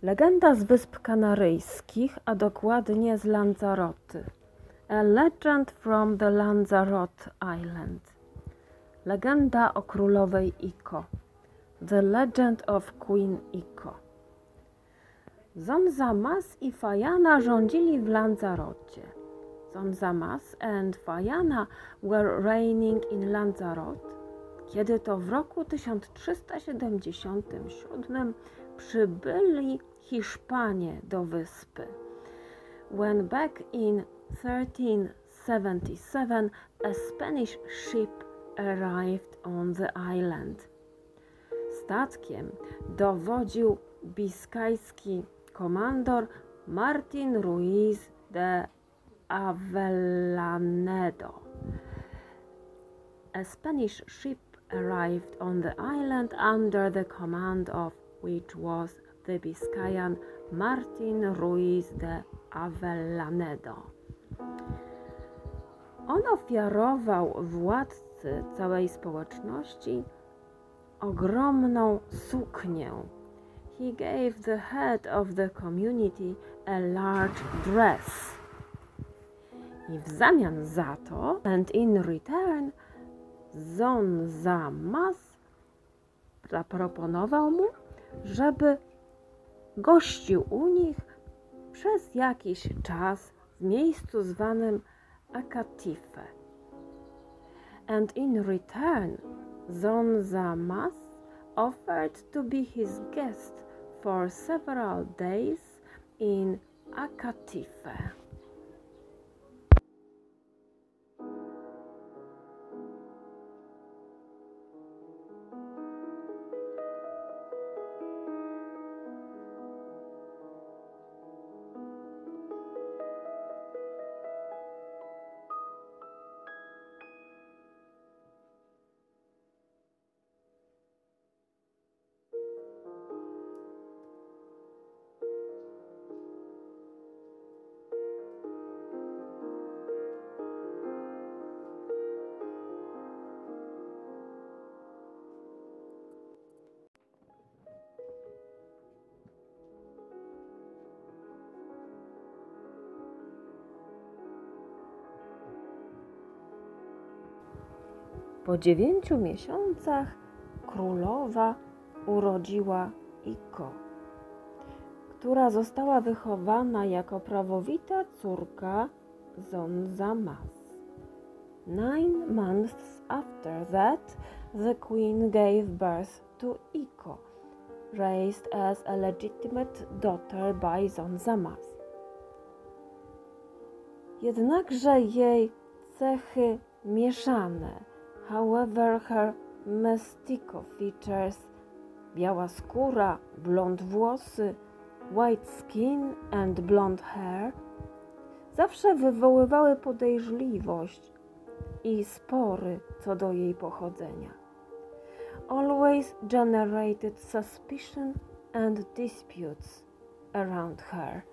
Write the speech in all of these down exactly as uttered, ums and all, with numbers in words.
Legenda z Wysp Kanaryjskich, a dokładnie z Lanzaroty. A Legend from the Lanzarote Island. Legenda o królowej Iko. The Legend of Queen Iko. Zonzamas i Fayana rządzili w Lanzarocie. Zonzamas and Fayana were reigning in Lanzarote, kiedy to w roku tysiąc trzysta siedemdziesiątym siódmym przybyli Hiszpanie do wyspy. When back in thirteen seventy-seven a Spanish ship arrived on the island. Statkiem dowodził biskajski komandor Martin Ruiz de Avellaneda. A Spanish ship arrived on the island under the command of which was the Biscayan Martin Ruiz de Avellaneda. On ofiarował władcy całej społeczności ogromną suknię. He gave the head of the community a large dress. I w zamian za to, and in return, Zonzamas zaproponował mu, żeby gościł u nich przez jakiś czas w miejscu zwanym Acatife. And in return, Zonzamas offered to be his guest for several days in Acatife. Po dziewięciu miesiącach królowa urodziła Iko, która została wychowana jako prawowita córka Zonzamas. Nine months after that, the queen gave birth to Iko, raised as a legitimate daughter by Zonzamas. Jednakże jej cechy mieszane, however, her mestizo features, biała skóra, blond włosy, white skin and blonde hair, zawsze wywoływały podejrzliwość i spory co do jej pochodzenia. Always generated suspicion and disputes around her.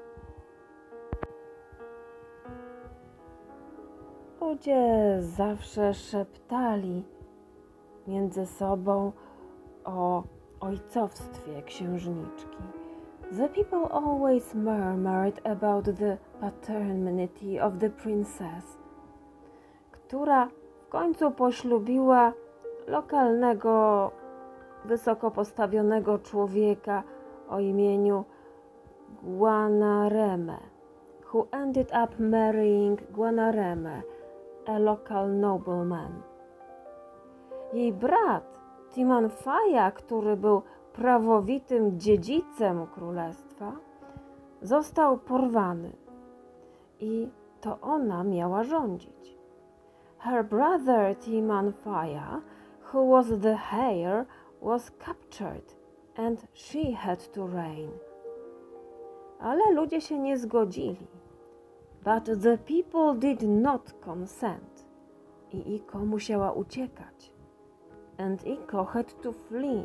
Ludzie zawsze szeptali między sobą o ojcowstwie księżniczki. The people always murmured about the paternity of the princess, która w końcu poślubiła lokalnego, wysoko postawionego człowieka o imieniu Guanareme, who ended up marrying Guanareme, a local nobleman. Jej brat Timanfaya, który był prawowitym dziedzicem królestwa, został porwany i to ona miała rządzić. Her brother Timanfaya, who was the heir, was captured and she had to reign. Ale ludzie się nie zgodzili. But the people did not consent. I Iko musiała uciekać. And Iko had to flee.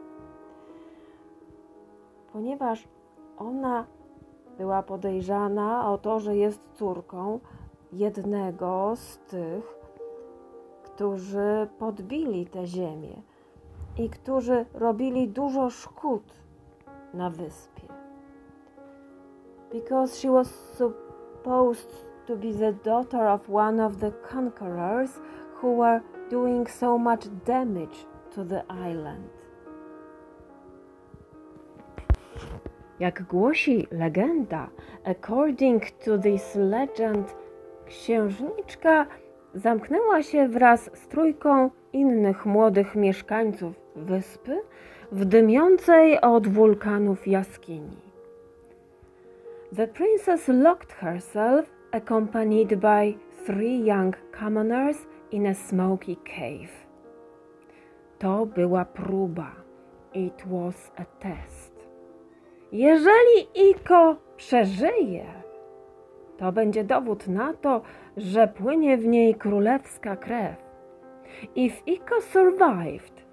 Ponieważ ona była podejrzana o to, że jest córką jednego z tych, którzy podbili tę ziemię i którzy robili dużo szkód na wyspie. Because she was supposed to be the daughter of one of the conquerors who were doing so much damage to the island. Jak głosi legenda, according to this legend, księżniczka zamknęła się wraz z trójką innych młodych mieszkańców wyspy w dymiącej od wulkanów jaskini. The princess locked herself, accompanied by three young commoners, in a smoky cave. To była próba. It was a test. Jeżeli Iko przeżyje, to będzie dowód na to, że płynie w niej królewska krew. If Iko survived,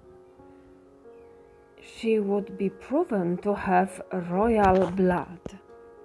she would be proven to have royal blood.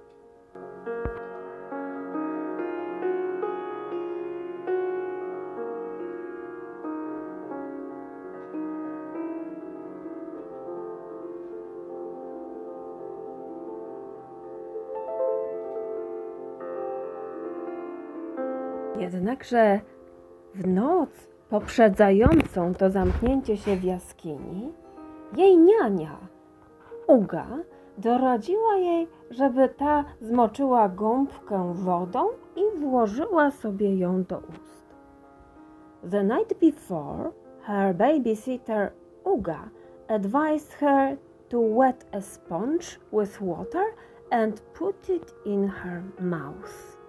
Jednakże w noc poprzedzającą to zamknięcie się w jaskini, jej niania, Uga, doradziła jej, żeby ta zmoczyła gąbkę wodą i włożyła sobie ją do ust. The night before, her babysitter Uga advised her to wet a sponge with water and put it in her mouth.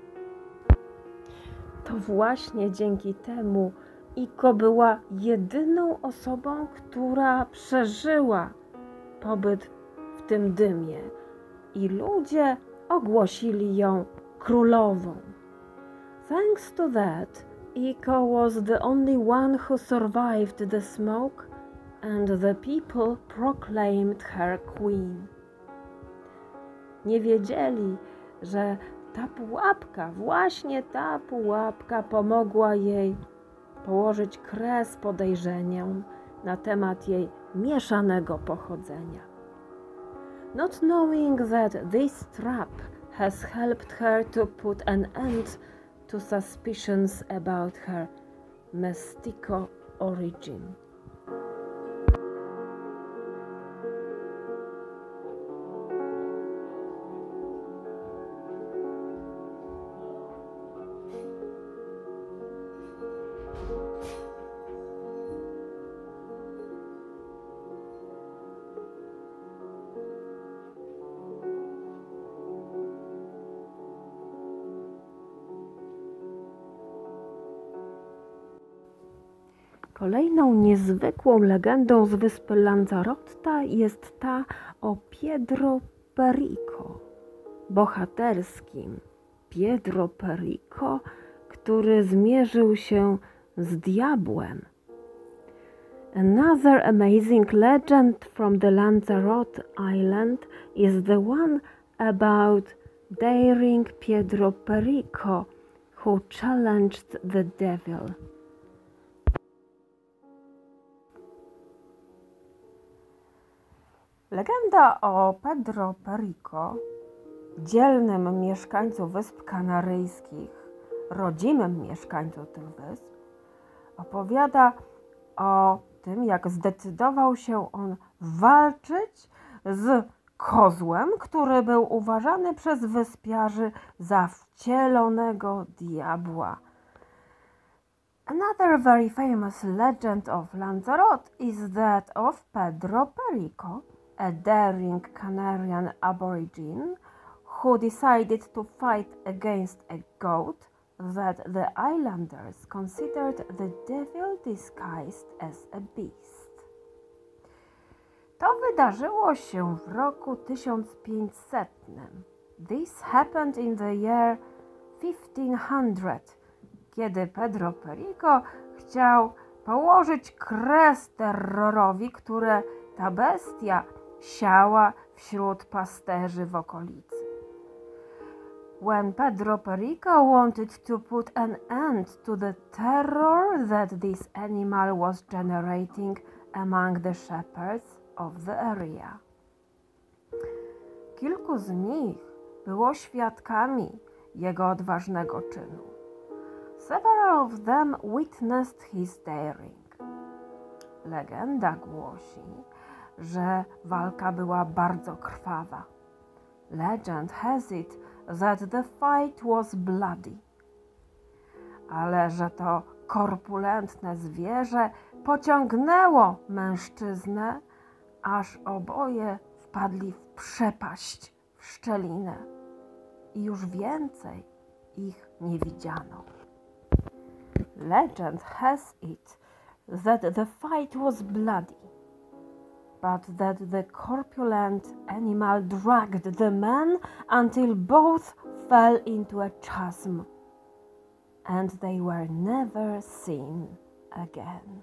To właśnie dzięki temu Iko była jedyną osobą, która przeżyła pobyt w tym dymie i ludzie ogłosili ją królową. Thanks to that, Iko was the only one who survived the smoke and the people proclaimed her queen. Nie wiedzieli, że ta pułapka, właśnie ta pułapka pomogła jej położyć kres podejrzeniom na temat jej mieszanego pochodzenia. Not knowing that this trap has helped her to put an end to suspicions about her mestizo origin. Kolejną niezwykłą legendą z wyspy Lanzarote jest ta o Pedro Perico, bohaterskim Pedro Perico, który zmierzył się z diabłem. Another amazing legend from the Lanzarote Island is the one about daring Pedro Perico, who challenged the devil. Legenda o Pedro Perico, dzielnym mieszkańcu Wysp Kanaryjskich, rodzimym mieszkańcu tych wysp, opowiada o tym, jak zdecydował się on walczyć z kozłem, który był uważany przez wyspiarzy za wcielonego diabła. Another very famous legend of Lanzarote is that of Pedro Perico, a daring Canarian aborigine who decided to fight against a goat that the islanders considered the devil disguised as a beast. To wydarzyło się w roku tysiąc pięćsetnym. This happened in the year fifteen hundred, kiedy Pedro Perico chciał położyć kres terrorowi, które ta bestia siała wśród pasterzy w okolicy. When Pedro Perico wanted to put an end to the terror that this animal was generating among the shepherds of the area. Kilku z nich było świadkami jego odważnego czynu. Several of them witnessed his daring. Legenda głosi, że walka była bardzo krwawa. Legend has it that the fight was bloody. Ale że to korpulentne zwierzę pociągnęło mężczyznę, aż oboje wpadli w przepaść, w szczelinę i już więcej ich nie widziano. Legend has it that the fight was bloody, but that the corpulent animal dragged the men until both fell into a chasm, and they were never seen again.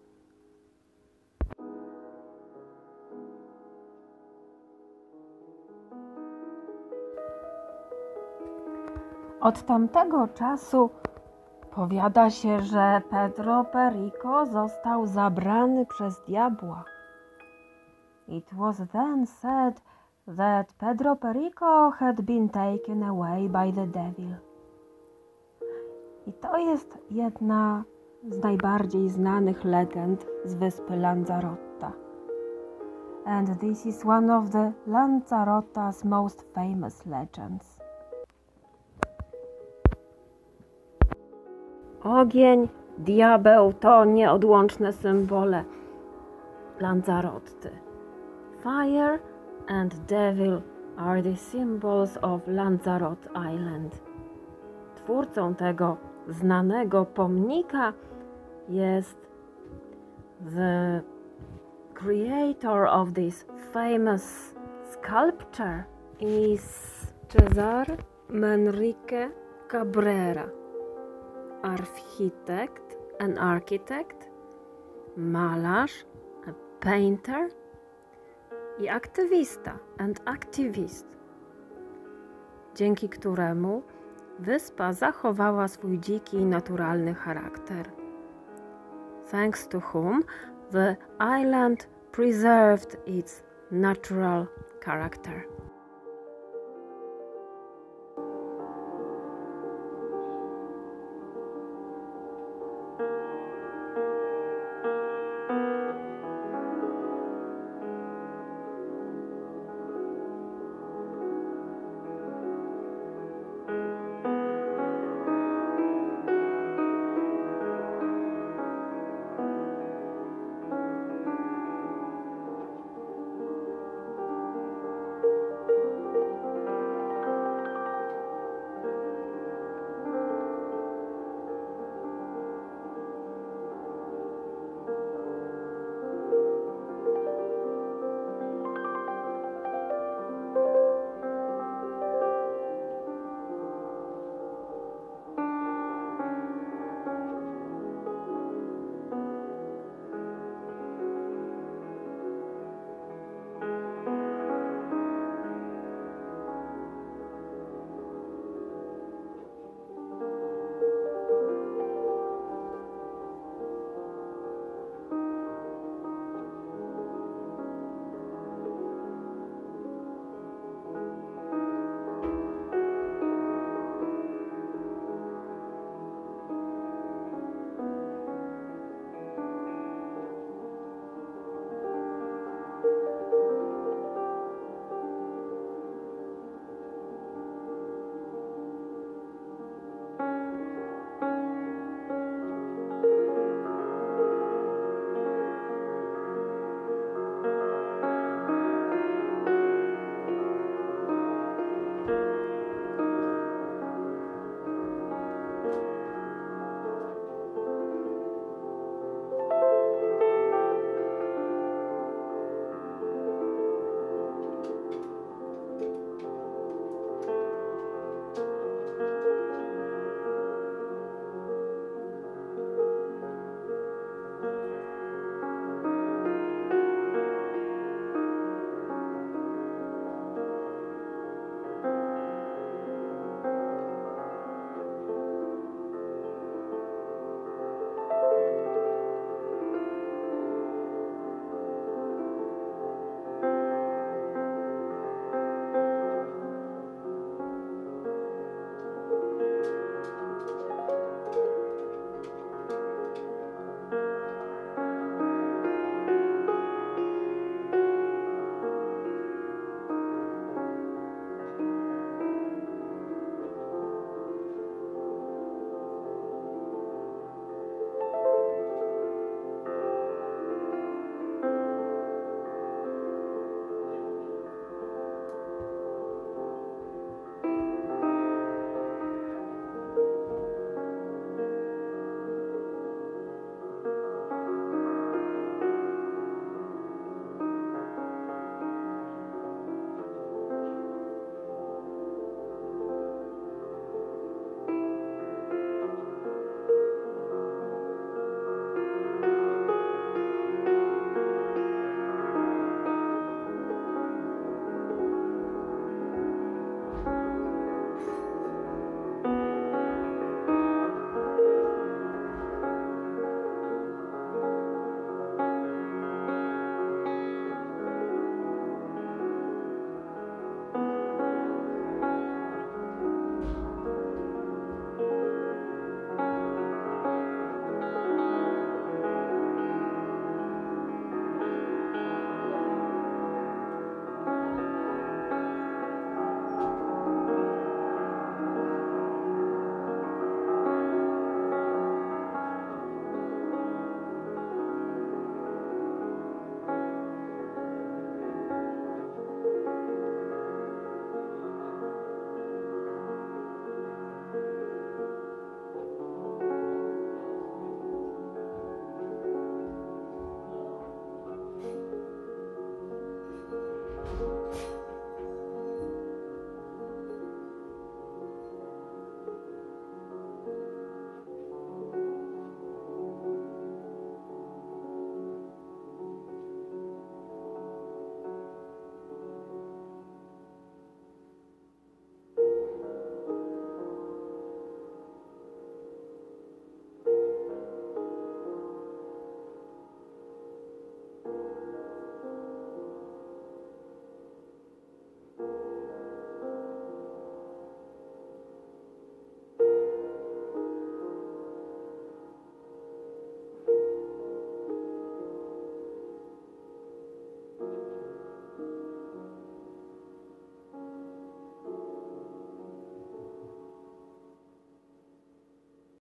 Od tamtego czasu powiada się, że Pedro Perico został zabrany przez diabła. It was then said that Pedro Perico had been taken away by the devil. I to jest jedna z najbardziej znanych legend z wyspy Lanzarotta. And this is one of the Lanzarotta's most famous legends. Ogień, diabeł to nieodłączne symbole Lanzarotty. Fire and devil are the symbols of Lanzarote Island. Twórcą tego znanego pomnika jest the creator of this famous sculpture is Cesar Manrique Cabrera, architect, an architect, malarz, a painter i aktywista, and activist, dzięki któremu wyspa zachowała swój dziki i naturalny charakter. Thanks to whom the island preserved its natural character.